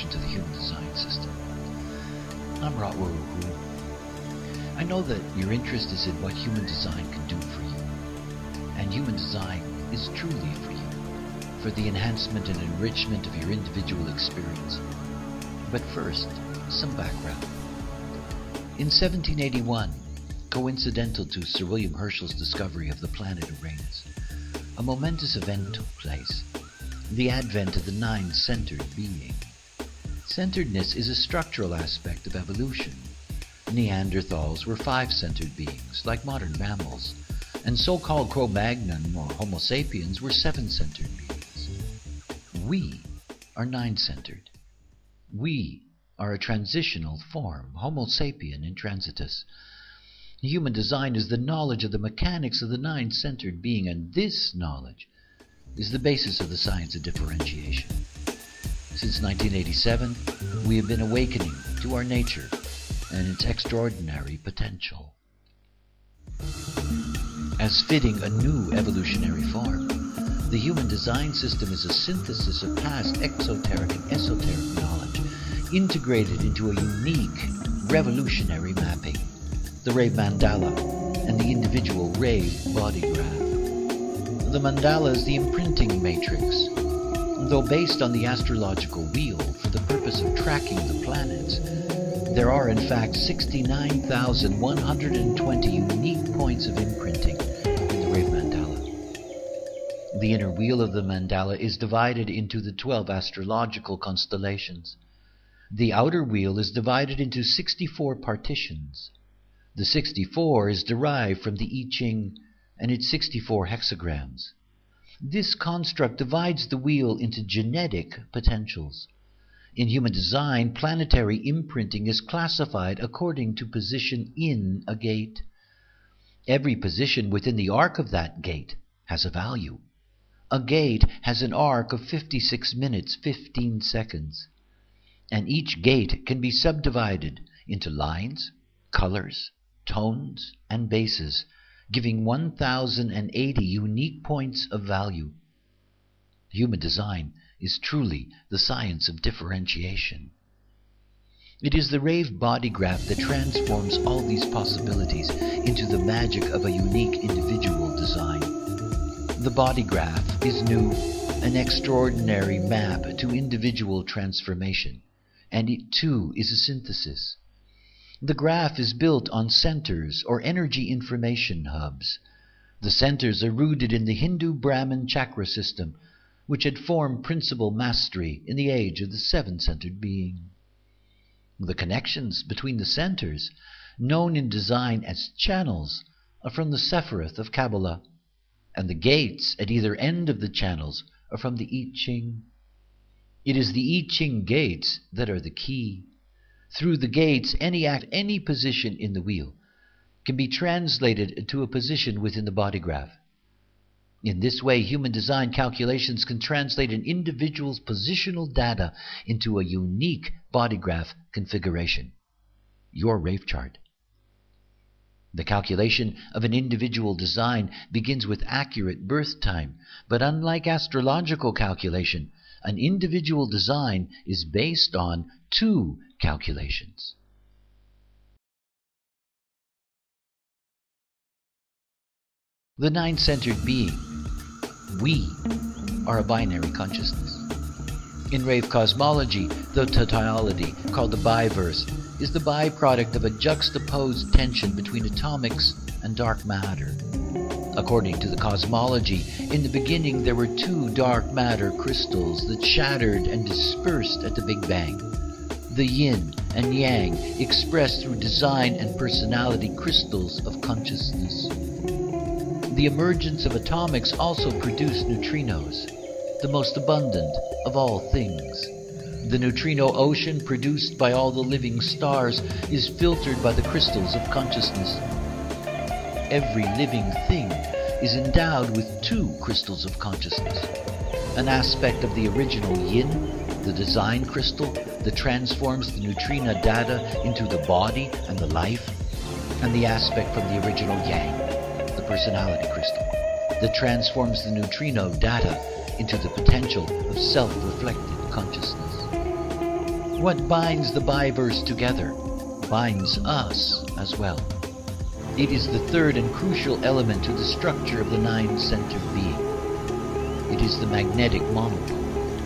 introduction to the human design system. I'm Ratwaruhu. I know that your interest is in what human design can do for you. And human design is truly for you, for the enhancement and enrichment of your individual experience. But first, some background. In 1781, coincidental to Sir William Herschel's discovery of the planet Uranus, a momentous event took place, the advent of the nine-centered being. Centeredness is a structural aspect of evolution. Neanderthals were five-centered beings, like modern mammals, and so-called Cro-Magnon or Homo sapiens were seven-centered beings. We are nine-centered. We are a transitional form, Homo sapien intransitus. Human design is the knowledge of the mechanics of the nine-centered being, and this knowledge is the basis of the science of differentiation. Since 1987, we have been awakening to our nature and its extraordinary potential. As fitting a new evolutionary form, the human design system is a synthesis of past exoteric and esoteric knowledge, integrated into a unique, revolutionary mapping, the Rave Mandala and the individual Rave Bodygraph. The mandala is the imprinting matrix. Though based on the astrological wheel for the purpose of tracking the planets, there are in fact 69,120 unique points of imprinting in the Rave Mandala. The inner wheel of the mandala is divided into the 12 astrological constellations. The outer wheel is divided into 64 partitions. The 64 is derived from the I-Ching and its 64 hexagrams. This construct divides the wheel into genetic potentials. In human design, planetary imprinting is classified according to position in a gate. Every position within the arc of that gate has a value. A gate has an arc of 56 minutes, 15 seconds. And each gate can be subdivided into lines, colors, tones, and bases, giving 1,080 unique points of value. Human design is truly the science of differentiation. It is the Rave Bodygraph that transforms all these possibilities into the magic of a unique individual design. The Bodygraph is new, an extraordinary map to individual transformation, and it too is a synthesis. The graph is built on centers or energy information hubs. The centers are rooted in the Hindu-Brahmin chakra system, which had formed principal mastery in the age of the seven-centered being. The connections between the centers, known in design as channels, are from the Sephiroth of Kabbalah, and the gates at either end of the channels are from the I-Ching. It is the I-Ching gates that are the key. Through the gates, any act, any position in the wheel can be translated to a position within the bodygraph. In this way, human design calculations can translate an individual's positional data into a unique bodygraph configuration, your Rave chart. The calculation of an individual design begins with accurate birth time, but unlike astrological calculation, an individual design is based on two calculations. The nine-centered being, we, are a binary consciousness. In Rave cosmology, the totality, called the biverse, is the byproduct of a juxtaposed tension between atomics and dark matter. According to the cosmology, in the beginning there were two dark matter crystals that shattered and dispersed at the Big Bang. The yin and yang expressed through design and personality crystals of consciousness. The emergence of atomics also produced neutrinos, the most abundant of all things. The neutrino ocean produced by all the living stars is filtered by the crystals of consciousness. Every living thing is endowed with two crystals of consciousness. An aspect of the original yin, the design crystal, that transforms the neutrino data into the body and the life, and the aspect from the original yang, the personality crystal, that transforms the neutrino data into the potential of self-reflected consciousness. What binds the biverse together binds us as well. It is the third and crucial element to the structure of the nine-centered being. It is the magnetic monopole.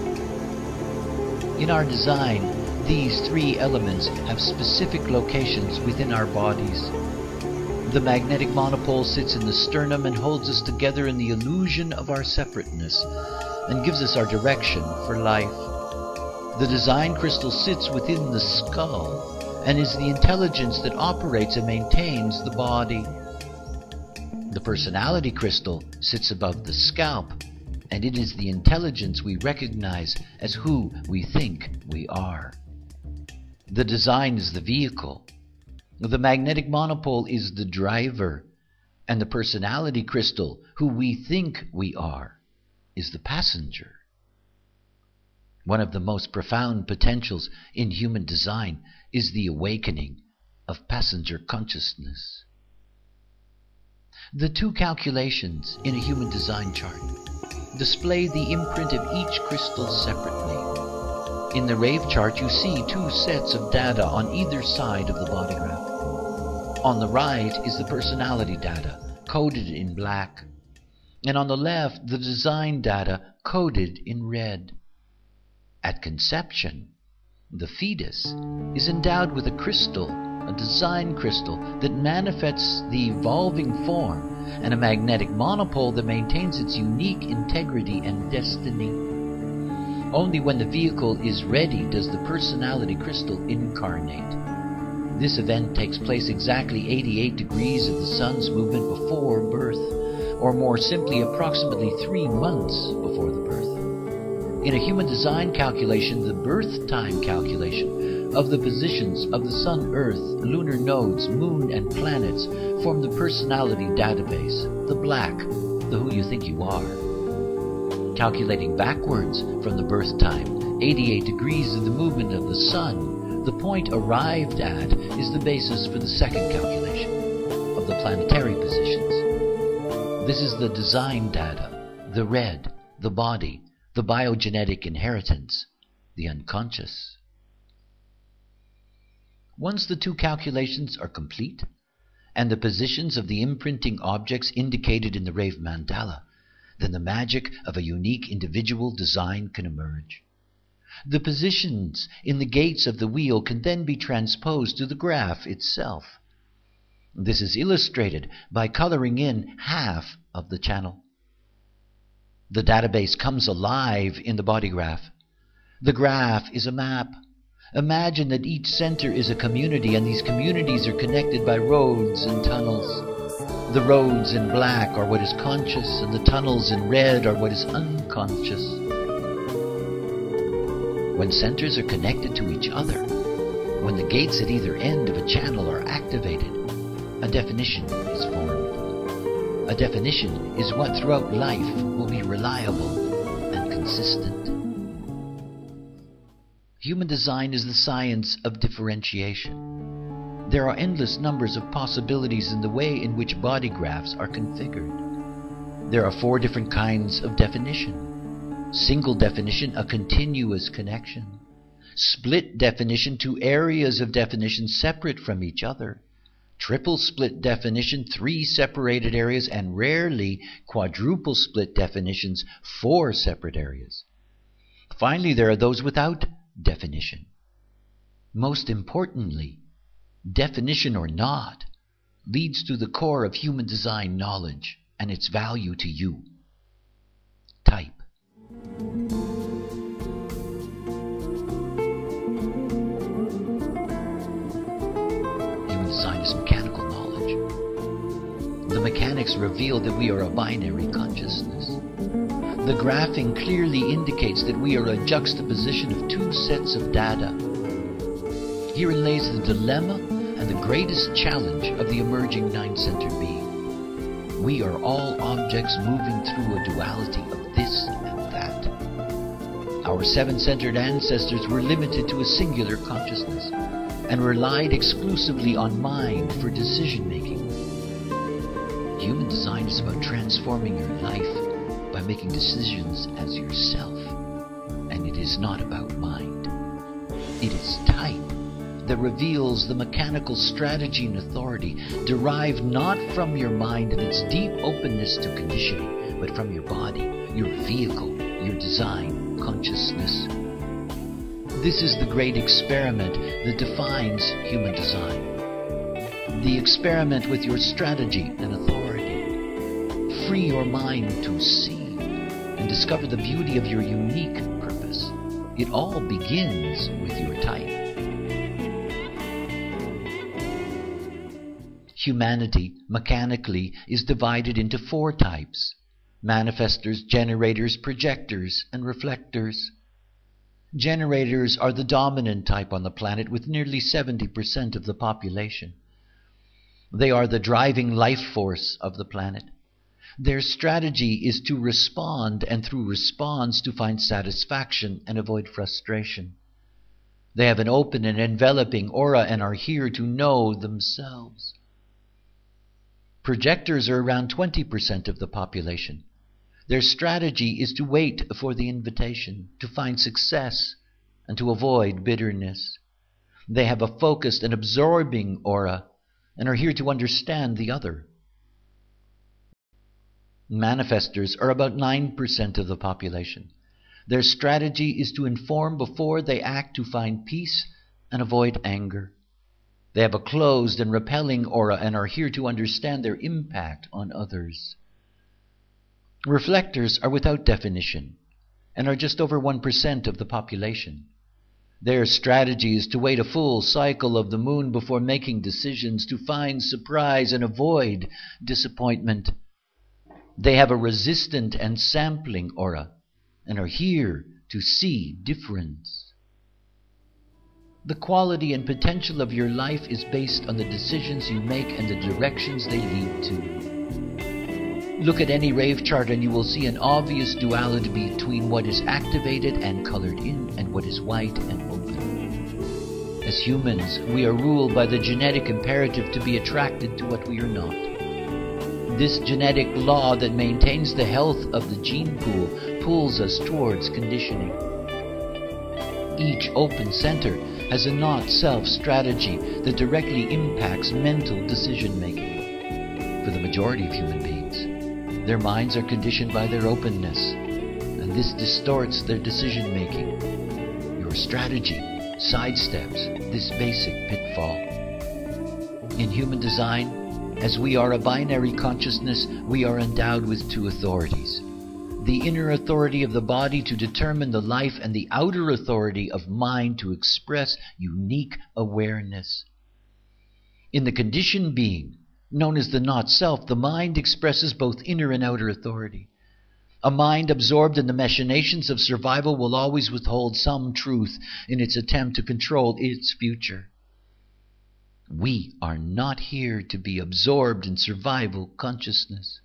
In our design, these three elements have specific locations within our bodies. The magnetic monopole sits in the sternum and holds us together in the illusion of our separateness and gives us our direction for life. The design crystal sits within the skull and is the intelligence that operates and maintains the body. The personality crystal sits above the scalp, and it is the intelligence we recognize as who we think we are. The design is the vehicle. The magnetic monopole is the driver, and the personality crystal, who we think we are, is the passenger. One of the most profound potentials in human design is the awakening of passenger consciousness. The two calculations in a human design chart display the imprint of each crystal separately. In the rave chart, you see two sets of data on either side of the body graph. On the right is the personality data, coded in black, and on the left, the design data, coded in red. At conception, the fetus is endowed with a crystal, a design crystal that manifests the evolving form, and a magnetic monopole that maintains its unique integrity and destiny. Only when the vehicle is ready does the personality crystal incarnate. This event takes place exactly 88 degrees of the sun's movement before birth, or more simply, approximately 3 months before the birth. In a human design calculation, the birth time calculation of the positions of the Sun, Earth, lunar nodes, moon, and planets form the personality database, the black, the who you think you are. Calculating backwards from the birth time, 88 degrees of the movement of the Sun, the point arrived at is the basis for the second calculation of the planetary positions. This is the design data, the red, the body, the biogenetic inheritance, the unconscious. Once the two calculations are complete, and the positions of the imprinting objects indicated in the rave mandala, then the magic of a unique individual design can emerge. The positions in the gates of the wheel can then be transposed to the graph itself. This is illustrated by coloring in half of the channel. The database comes alive in the body graph. The graph is a map. Imagine that each center is a community, and these communities are connected by roads and tunnels. The roads in black are what is conscious, and the tunnels in red are what is unconscious. When centers are connected to each other, when the gates at either end of a channel are activated, a definition is formed. A definition is what throughout life will be reliable and consistent. Human design is the science of differentiation. There are endless numbers of possibilities in the way in which body graphs are configured. There are 4 different kinds of definition. Single definition, a continuous connection. Split definition, 2 areas of definition separate from each other. Triple split definition, 3 separated areas, and rarely quadruple split definitions, 4 separate areas. Finally, there are those without definition. Most importantly, definition or not, leads to the core of human design knowledge and its value to you. Type. Human design is mechanical knowledge. The mechanics reveal that we are a binary consciousness. The graphing clearly indicates that we are a juxtaposition of 2 sets of data. Herein lays the dilemma and the greatest challenge of the emerging nine-centered being. We are all objects moving through a duality of this and that. Our 7-centered ancestors were limited to a singular consciousness and relied exclusively on mind for decision-making. Human design is about transforming your life by making decisions as yourself, and it is not about mind. It is type that reveals the mechanical strategy and authority derived not from your mind and its deep openness to conditioning, but from your body, your vehicle, your design, consciousness. This is the great experiment that defines human design. The experiment with your strategy and authority. Free your mind to see and discover the beauty of your unique purpose. It all begins with your type. Humanity, mechanically, is divided into 4 types: manifestors, generators, projectors, and reflectors. Generators are the dominant type on the planet with nearly 70% of the population. They are the driving life force of the planet. Their strategy is to respond, and through response to find satisfaction and avoid frustration. They have an open and enveloping aura and are here to know themselves. Projectors are around 20% of the population. Their strategy is to wait for the invitation, to find success, and to avoid bitterness. They have a focused and absorbing aura and are here to understand the other. Manifestors are about 9% of the population. Their strategy is to inform before they act, to find peace and avoid anger. They have a closed and repelling aura and are here to understand their impact on others. Reflectors are without definition and are just over 1% of the population. Their strategy is to wait a full cycle of the moon before making decisions, to find surprise and avoid disappointment. They have a resistant and sampling aura and are here to see difference. The quality and potential of your life is based on the decisions you make and the directions they lead to. Look at any rave chart and you will see an obvious duality between what is activated and colored in and what is white and open. As humans, we are ruled by the genetic imperative to be attracted to what we are not. This genetic law that maintains the health of the gene pool pulls us towards conditioning. Each open center has a not-self strategy that directly impacts mental decision-making. For the majority of human beings, their minds are conditioned by their openness, and this distorts their decision-making. Your strategy sidesteps this basic pitfall. In human design, as we are a binary consciousness, we are endowed with 2 authorities. The inner authority of the body to determine the life, and the outer authority of mind to express unique awareness. In the conditioned being, known as the not-self, the mind expresses both inner and outer authority. A mind absorbed in the machinations of survival will always withhold some truth in its attempt to control its future. We are not here to be absorbed in survival consciousness.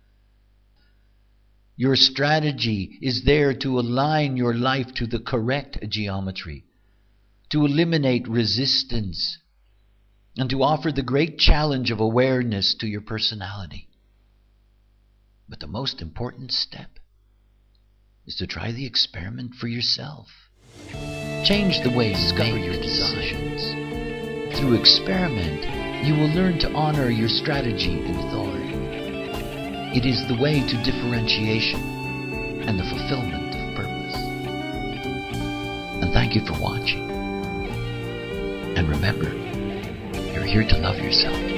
Your strategy is there to align your life to the correct geometry, to eliminate resistance, and to offer the great challenge of awareness to your personality. But the most important step is to try the experiment for yourself. Change the way you discover your decisions. Through experiment, you will learn to honor your strategy and authority. It is the way to differentiation and the fulfillment of purpose. And thank you for watching. And remember, you're here to love yourself.